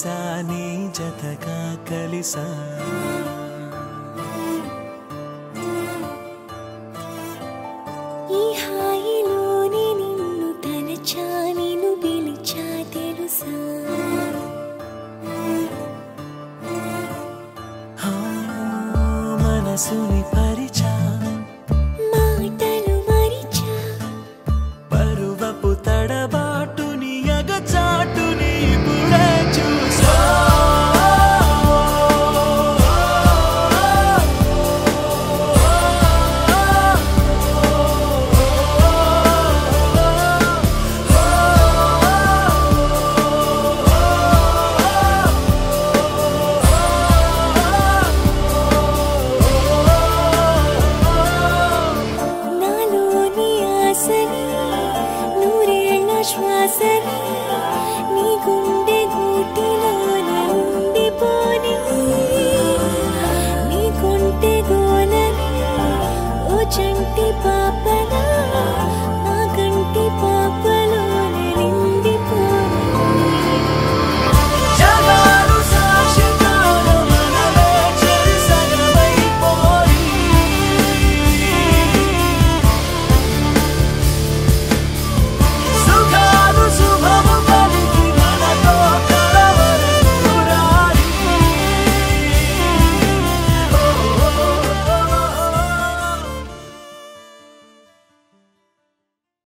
కలిసా నీ జతగా కలిసా ఈ హాయిలోని నిన్ను తలచా నిన్ను పిలిచా తెలుసా మనసుని పరిచా మాటలు మరిచా పరువపు తడబాటుని ఎగచాటుని ఇప్పుడే చూసా శ్వాసని నీ గుండె గూటిలోనే ఉండిపోని నీ కొంటె గోలని ఓ చంటి పాపనా నా కంటి పాప